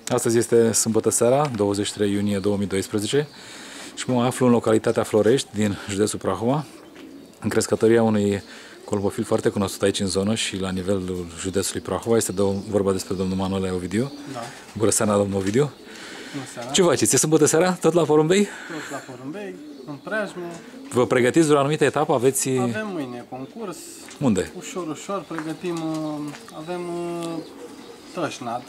Astăzi este sâmbătă seara, 23 iunie 2012 și mă aflu în localitatea Florești, din județul Prahova, în crescătoria unui colbofil foarte cunoscut aici în zonă și la nivelul județului Prahova. Este vorba despre domnul Manuel Ovidiu. Da. Bună seara, domnul Ovidiu. Bună seara. Ce faceți? E sâmbătă seara? Tot la porumbei? Tot la porumbei, în preajmă. Vă pregătiți de o anumită etapă? Aveți... Avem mâine concurs. Unde? Ușor, ușor, pregătim, avem Tășnad.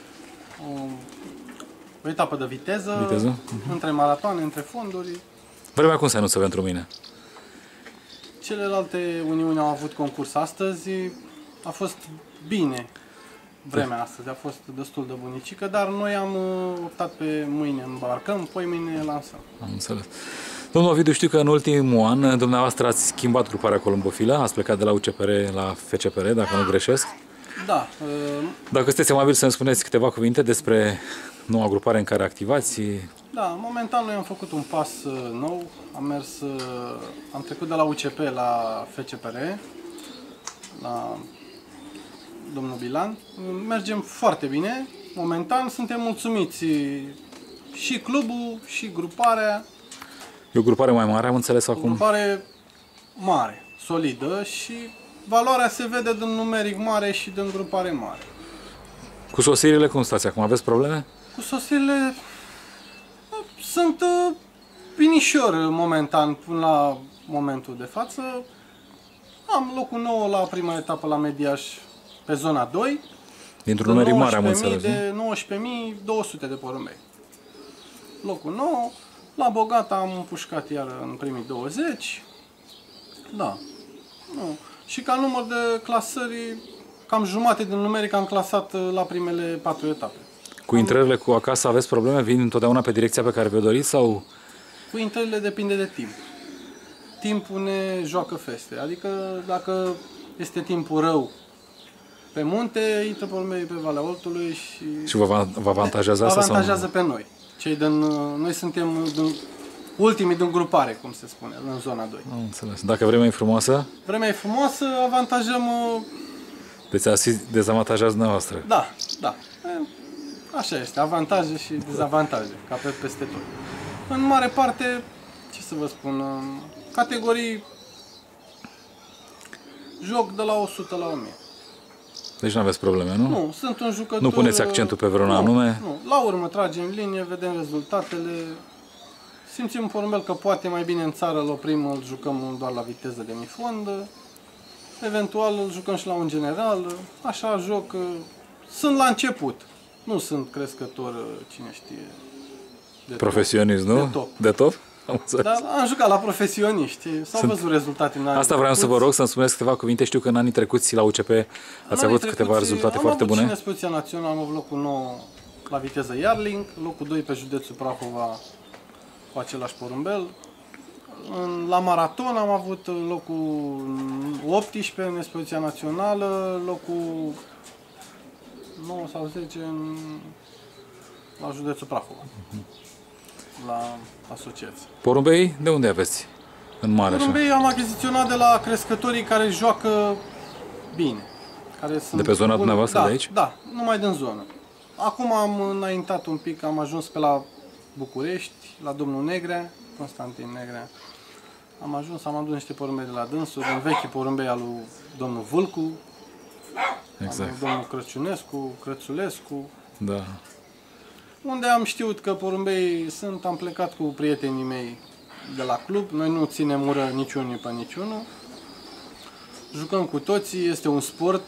O etapă de viteză. Între maratoane, între fonduri. Vremea cum se anunță pentru mine? Celelalte uniuni au avut concurs astăzi. A fost bine vremea astăzi, a fost destul de bunicică, dar noi am optat pe mâine îmbarcăm, poi mâine lansăm. Am înțeles. Domnul Ovidiu, știu că în ultimul an dumneavoastră ați schimbat gruparea columbofilă, ați plecat de la UCPR la FCPR, dacă nu greșesc. Da. Dacă sunteți amabil să-mi spuneți câteva cuvinte despre noua grupare în care activați. Da, momentan noi am făcut un pas nou, am trecut de la UCP la FCPR, la domnul Bilan. Mergem foarte bine, momentan suntem mulțumiți și clubul și gruparea. E o grupare mai mare, am înțeles acum? O grupare mare, solidă și valoarea se vede din numeric mare și din grupare mare. Cu sosirile cum stați acum? Aveți probleme? Cu sosirile sunt binișor momentan până la momentul de față. Am locul 9 la prima etapă la Mediaș pe zona 2. Dintr-un numeric mare am înțeles, de 19.200 de porumbei. Locul 9. La Bogata am împușcat iar în primii 20. Da. Nu. Și ca număr de clasări, cam jumate din numeric am clasat la primele 4 etape. Cu intrările cu acasă aveți probleme? Vin întotdeauna pe direcția pe care vă doriți sau? Cu intrările depinde de timp. Timpul ne joacă feste. Adică dacă este timpul rău pe munte, intră porumbei pe Valea Oltului și vă avantajează asta? Avantajează pe noi. Noi suntem ultimii din grupare, cum se spune, în zona 2. Am înțeles. Dacă vremea e frumoasă? Vremea e frumoasă, avantajăm... Deci dezavantajează dumneavoastră. Da, da. Așa este, avantaje și dezavantaje, ca peste tot. În mare parte, ce să vă spun, categorii joc de la 100 la 1000. Deci nu aveți probleme, nu? Nu, sunt un jucător... Nu puneți accentul pe vreun anume? Nu, la urmă tragem linie, vedem rezultatele. Simțim un porumbel că poate mai bine în țară, îl oprim, îl jucăm doar la viteză de mifond. Eventual îl jucăm și la un general. Așa joc. Sunt la început. Nu sunt crescător, cine știe. Profesionist, nu? De top. De top? Dar am jucat la profesioniști. S-au văzut rezultate în anii Asta vreau să vă rog să-mi spuneți câteva cuvinte. Știu că în anii trecuți la UCP ați avut câteva rezultate foarte bune. Am avut și în expoziția națională, am avut locul 9 la viteză Iarling, locul 2 pe județul Prahova cu același porumbel. La maraton am avut locul 18 în expoziția națională, locul 9 sau 10 la județul Prahova, la asociație. Porumbei, de unde aveți? În mare Porumbei am achiziționat de la crescătorii care joacă bine. Care sunt de pe zona dumneavoastră de aici? Da, numai din zonă. Acum am înaintat un pic, am ajuns pe la București, la domnul Negrea, Constantin Negrea. Am adus niște porumbei de la dânsul, din vechi porumbei al lui domnul Vâlcu, exact. Domnul Crăciunescu, Crățulescu. Da. Unde am știut că porumbei sunt, am plecat cu prietenii mei de la club. Noi nu ținem ură niciunii pe niciunul. Jucăm cu toții, este un sport.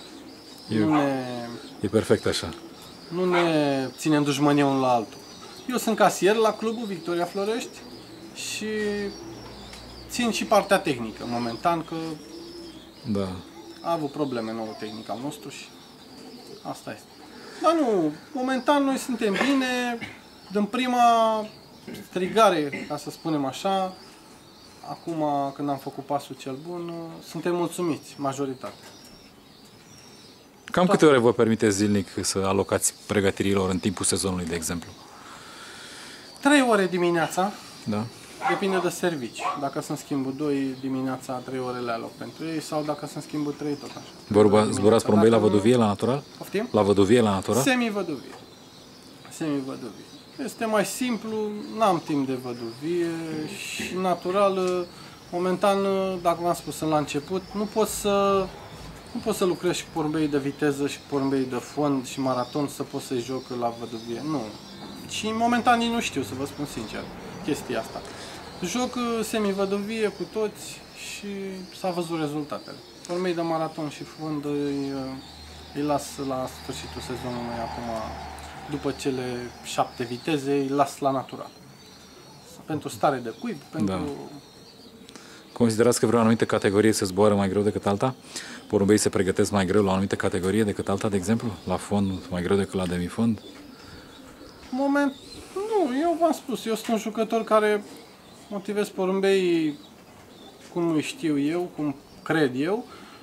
E perfect așa. Nu ne ținem dușmănie unul la altul. Eu sunt casier la clubul Victoria Florești și țin și partea tehnică momentan, că da. a avut probleme nouă tehnic al nostru și asta este. Dar nu, momentan noi suntem bine, din prima strigare, ca să spunem așa, acum când am făcut pasul cel bun, suntem mulțumiți, majoritatea. Cam câte ore vă permite zilnic să alocați pregătirilor în timpul sezonului, de exemplu? 3 ore dimineața, da. Depinde de servici. Dacă sunt schimbul 2 dimineața, 3 ore le aloc pentru ei, sau dacă sunt schimbul 3, tot așa. Zburați porumbei la văduvie, la natural? Poftim? La văduvie, la natural? Semi-văduvie. Semi-văduvie. Este mai simplu, n-am timp de văduvie și natural, momentan, dacă v-am spus la început, nu pot să lucrez și cu porumbei de viteză și cu porumbei de fond și maraton să pot să-i joc la văduvie. Nu. Și momentan nici nu știu, să vă spun sincer, chestia asta. Joc semi-văduvie cu toți și s-a văzut rezultatele. Porumbei de maraton și fond îi las la sfârșitul sezonului acum, după cele 7 viteze, îi las la natural. Pentru stare de cuib, pentru... Da. Considerați că vreo anumită categorie se zboară mai greu decât alta? Porumbeii se pregătesc mai greu la o anumită categorie decât alta, de exemplu? La fond mai greu decât la demifond? Moment, nu, eu v-am spus, eu sunt un jucător care motivez porumbeii cum îi știu eu, cum cred eu.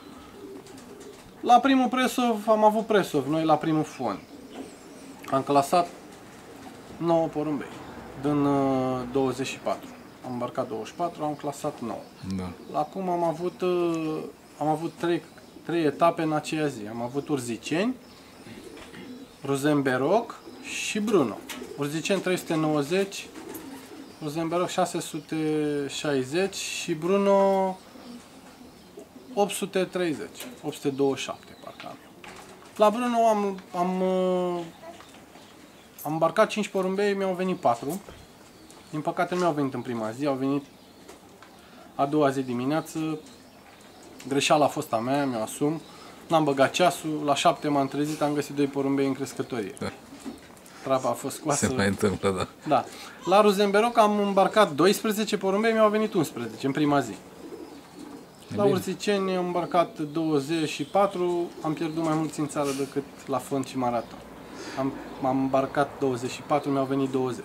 La primul presov am avut presov, noi la primul fond. Am clasat 9 porumbei, din 24. Am îmbarcat 24, am clasat 9. Da. Acum am avut 3 etape în aceea zi. Am avut Urziceni, Rosenberoc și Bruno. Urziceni 390, Rosenberoc 660 și Bruno 830, 827 parcă am. La Bruno am îmbarcat 5 porumbei, mi-au venit 4. Din păcate nu mi-au venit în prima zi, au venit a doua zi dimineață. Greșeala a fost a mea, mi-o asum. N-am băgat ceasul, la 7 m-am trezit, am găsit 2 porumbei în crescătorie. Da. Trapa a fost scoasă. Se mai întâmplă, da. Da. La Rosenberoc am îmbarcat 12 porumbei, mi-au venit 11 în prima zi. La Urziceni am îmbarcat 24, am pierdut mai mulți în țară decât la fond și maraton. Am îmbarcat 24, mi-au venit 20.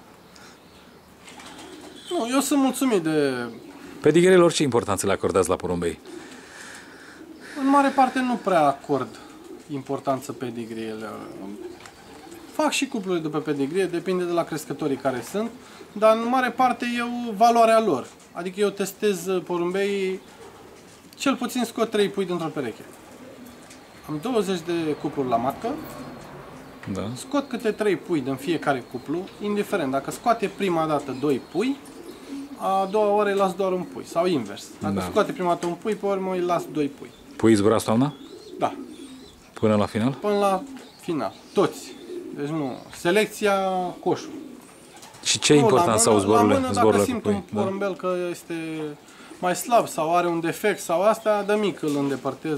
Nu, eu sunt mulțumit de... Pedigreelor ce importanță le acordați la porumbei? În mare parte nu prea acord importanță pedigreelor. Fac și cupluri de pe pedigrie, depinde de la crescătorii care sunt, dar în mare parte eu valoarea lor. Adică eu testez porumbei, cel puțin scot 3 pui dintr-o pereche. Am 20 de cupluri la matcă, Da. scot câte 3 pui din fiecare cuplu, indiferent. Dacă scoate prima dată 2 pui, a doua oară îi las doar un pui, sau invers. Dacă scoate prima dată un pui, pe urmă îi las 2 pui. Puii zburați toamna? Da. Până la final? Până la final. Toți. Deci nu. Selecția coșul. Și ce importanță au zborurile? La mână, dacă simt un porumbel că este mai slab sau are un defect sau asta, de mic îl îndepărtez,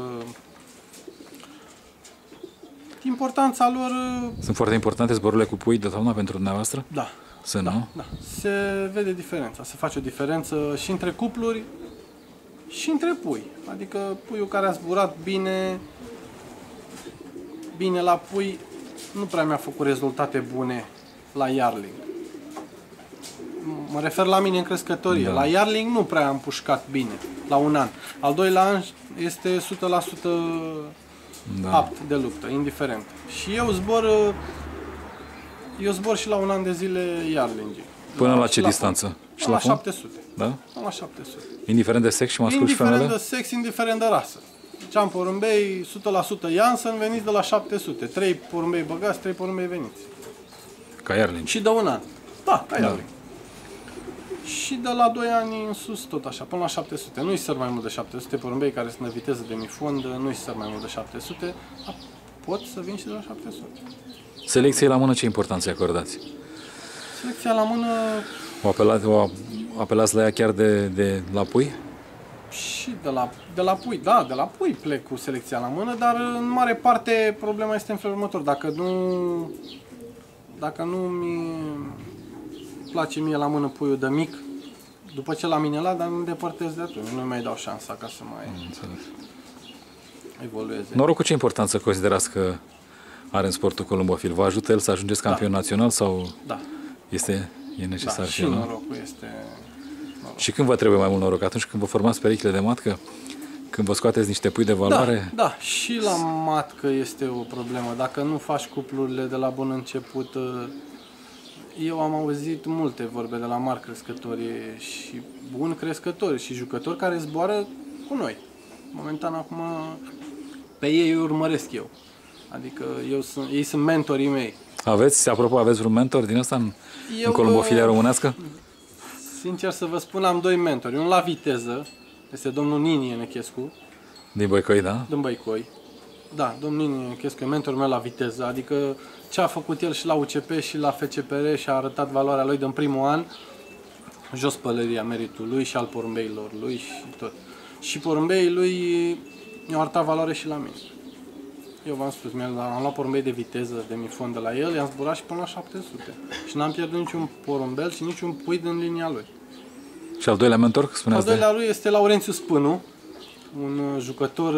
Importanța lor... Sunt foarte importante zborurile cu pui de toamna pentru dumneavoastră? Da. Sunt, nu? Da. Se vede diferența. Se face o diferență și între cupluri și între pui. Adică puiul care a zburat bine la pui nu prea mi-a făcut rezultate bune la Yarling. Mă refer la mine în crescătorie. Da. La Yarling nu prea am pușcat bine, la un an. Al doilea an este 100% apt de luptă, indiferent. Și eu zbor și la un an de zile Yarling. Până la ce distanță? Și la 700. Da? Până la 700. Indiferent de sex și mascul și femele? Indiferent de sex, indiferent de rasă. Ceam porumbei, 100% Janssen, veniți de la 700. 3 porumbei băgați, 3 porumbei veniți. Ca Yarling. Și de un an. Da, ca Yarling. Și de la 2 ani în sus, tot așa, până la 700. Nu-i săr mai mult de 700. Porumbei care sunt de viteză de mifond, nu-i săr mai mult de 700. Pot să vin și de la 700. Selecției la mână ce importanță acordați? Selecția la mână... O apelați la ea chiar de la pui? Și de la pui, da, de la pui plec cu selecția la mână, dar în mare parte problema este în felul următor. Dacă nu mi place mie la mână puiul de mic, după ce l-am inelat, dar îmi îndepărtez de atunci. Nu mai dau șansa ca să mai evolueze. Norocul ce importanță considerați că are în sportul columbofil? Vă ajută el să ajungeți campion național sau e necesar? Da, și norocul este... Și când vă trebuie mai mult noroc? Atunci când vă formați perechile de matcă? Când vă scoateți niște pui de valoare? Da, și la matcă este o problemă. Dacă nu faci cuplurile de la bun început... Eu am auzit multe vorbe de la mari crescători și buni crescători și jucători care zboară cu noi. Momentan acum pe ei urmăresc eu. Adică ei sunt mentorii mei. Apropo, aveți vreun mentor din ăsta în columbofilia românească? Sincer să vă spun, am doi mentori. Unul la viteză, este domnul Nini Enechescu. Din Băicoi, da? Din Băicoi. Da, domnul Nini Enechescu e mentorul meu la viteză. Adică ce a făcut el și la UCP și la FCPR și a arătat valoarea lui din primul an, jos pălăria meritul lui și al porumbeilor lui și tot. Și porumbeii lui mi-au arătat valoare și la mine. Eu v-am spus, am luat porumbei de viteză, de mifon de la el, i-am zburat și până la 700. Și n-am pierdut niciun porumbel și niciun pui din linia lui. Și al doilea mentor, spuneați? Al doilea lui este Laurențiu Spânu, un jucător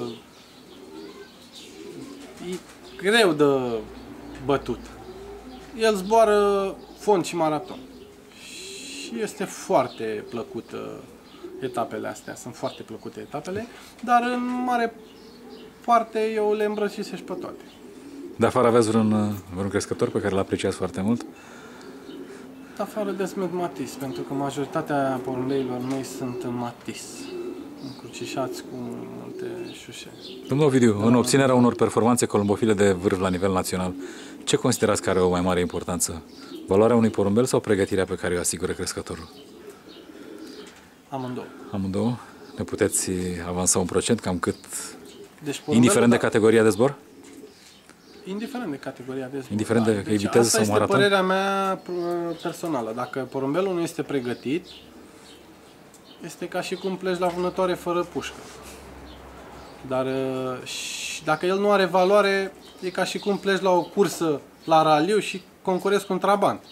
greu de bătut. El zboară fond și maraton. Și este foarte plăcută etapele astea, sunt foarte plăcute etapele, dar în mare parte eu le îmbrățișez pe toate. De afară aveți vreun crescător pe care îl apreciați foarte mult? De afară de Smet Matis, pentru că majoritatea porumbeilor mei sunt în Matis, încrucișați cu multe șușe. Domnul Ovidiu, în obținerea unor performanțe columbofile de vârf la nivel național, ce considerați că are o mai mare importanță? Valoarea unui porumbel sau pregătirea pe care o asigură crescătorul? Amândouă. Amândouă? Ne puteți avansa un procent, cam cât? Deci, indiferent de categoria de zbor? Indiferent de categoria de zbor. Indiferent de deci viteză sau maraton? Asta este părerea mea personală. Dacă porumbelul nu este pregătit, este ca și cum pleci la vânătoare fără pușcă. Dar și dacă el nu are valoare, e ca și cum pleci la o cursă la raliu și concurezi cu un trabant.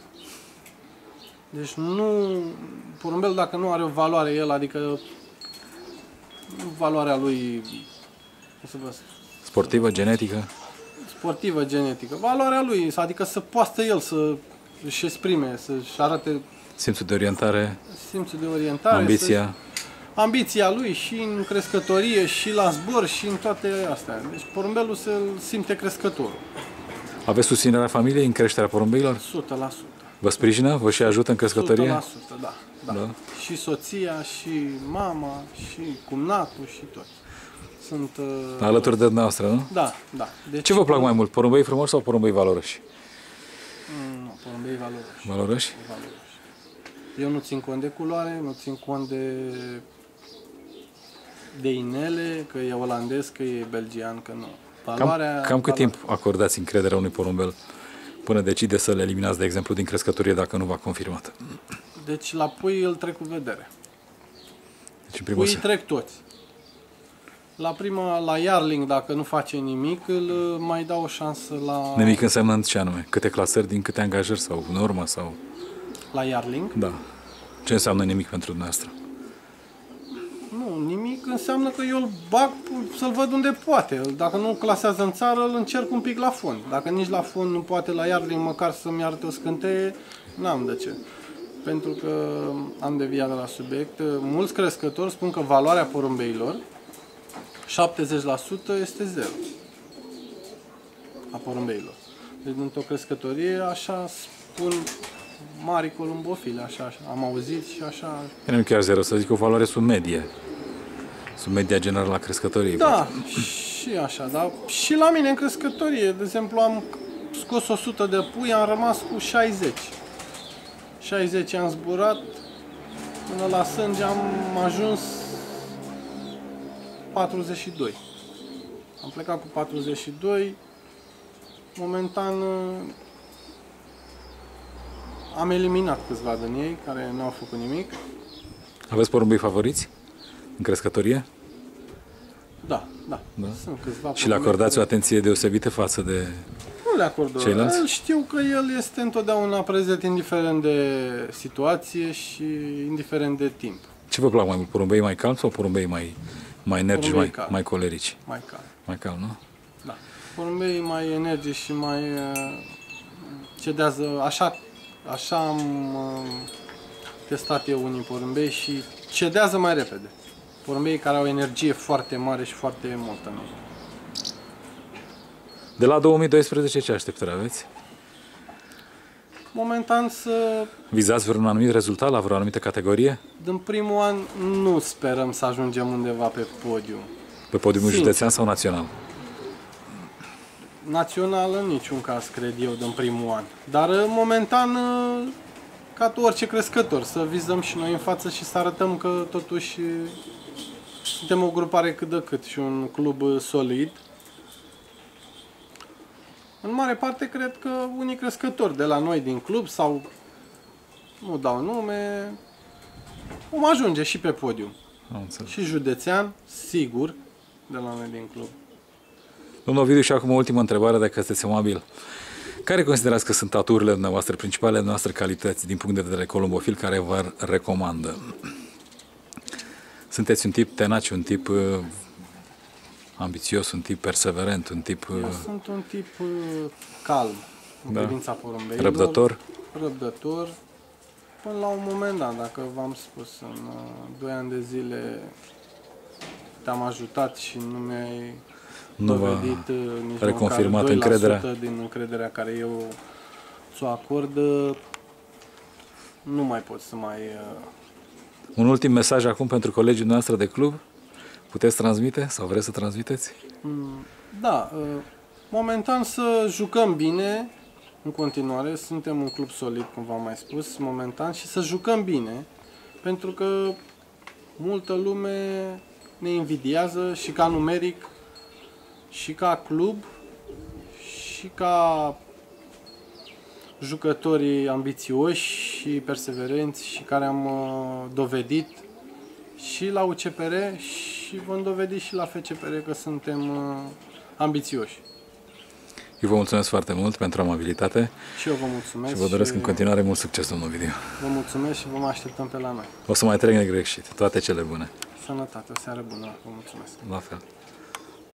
Deci porumbelul dacă nu are o valoare el, adică valoarea lui, sportivă, genetică? Sportivă, genetică. Valoarea lui, adică să poată el să își exprime, să-și arate simțul de orientare, ambiția. Ambiția lui și în crescătorie, și la zbor, și în toate astea. Deci porumbelul se simte crescătorul. Aveți susținerea familiei în creșterea porumbeilor? 100%. Vă sprijină? Vă și ajută în crescătorie? 100%, da. Și soția, și mama, și cumnatul, și toți. Sunt alături de dumneavoastră, nu? Da. Deci, ce vă plac mai mult? Porumbei frumoși sau porumbei valoroși? Nu, porumbei valoroși. Valoroși? Eu nu țin cont de culoare, nu țin cont de inele, că e olandez, că e belgian, că nu. Cam cât timp acordați încrederea unui porumbel până decide să-l eliminați, de exemplu, din crescătorie dacă nu v-a confirmat? Deci la pui îl trec cu vedere. Deci, puii trec toți. La Yarling, dacă nu face nimic, îl mai dau o șansă la... Nimic înseamnă ce anume? Câte clasări din câte angajări sau normă sau... La Yarling? Da. Ce înseamnă nimic pentru dumneavoastră? Nu, nimic înseamnă că eu îl bag să-l văd unde poate. Dacă nu clasează în țară, îl încerc un pic la fond. Dacă nici la fond nu poate la Yarling, măcar să-mi arate o scânteie, n-am de ce. Pentru că am deviat de la subiect. Mulți crescători spun că valoarea porumbeilor 70% este zero a porumbeilor. Deci într-o crescătorie, așa spun mari columbofile, așa am auzit și așa. Nu chiar zero, să zic o valoare sub medie. Sub media generală a crescătoriei. Da, și așa, da. Și la mine în crescătorie, de exemplu, am scos 100 de pui, am rămas cu 60. 60 am zburat, până la sânge am ajuns 42. Am plecat cu 42. Momentan am eliminat câțiva din ei care nu au făcut nimic. Aveți porumbei favoriți în crescătorie? Da. Sunt câțiva. Și le acordați o atenție deosebită față de nu le acord ceilalți? Știu că el este întotdeauna prezent indiferent de situație și indiferent de timp. Ce vă plac mai mult? Porumbei mai calmi sau porumbei mai energici, mai colerici? Mai calm. Mai calm, nu? Da. Porumbei mai energici și mai cedează. Așa am testat eu unii porumbei și cedează mai repede. Porumbei care au energie foarte mare și foarte multă în ei. De la 2012 ce așteptări aveți? Momentan să... Vizați vreun anumit rezultat la vreo anumită categorie? Din primul an nu sperăm să ajungem undeva pe podium. Pe podiumul județean sau național? național în niciun caz, cred eu, din primul an. Dar momentan, ca orice crescător, să vizăm și noi în față și să arătăm că totuși suntem o grupare cât de cât și un club solid. În mare parte, cred că unii crescători de la noi din club sau, nu dau nume, vom ajunge și pe podium. Și județean, sigur, de la noi din club. Domnul Ovidiu, și acum o ultimă întrebare, dacă sunteți amabil. Care considerați că sunt aturile dumneavoastră, principalele noastre calități din punct de vedere columbofil, care vă recomandă? Sunteți un tip tenace, un tip ambițios, un tip perseverent, un tip... Eu sunt un tip calm în privința porumbeilor. Răbdător? Răbdător. Până la un moment dat, dacă v-am spus, în 2 ani de zile te-am ajutat și nu mi-ai dovedit nici reconfirmat măcar 2% din încrederea care eu ți-o acord, nu mai pot să mai... Un ultim mesaj acum pentru colegii noastre de club? Puteți transmite sau vreți să transmiteți? Da, momentan să jucăm bine, în continuare, suntem un club solid, cum v-am mai spus, momentan, și să jucăm bine, pentru că multă lume ne invidiază și ca numeric, și ca club, și ca jucătorii ambițioși și perseverenți și care am dovedit și la UCPR și vom dovedi și la FCPR că suntem ambițioși. Eu vă mulțumesc foarte mult pentru amabilitate. Și eu vă mulțumesc. Și vă doresc în continuare mult succes, domnul Ovidiu. Vă mulțumesc și vă mai așteptăm pe la noi. O să mai trec negreșit. Toate cele bune. Sănătate, o seară bună. Vă mulțumesc. La fel.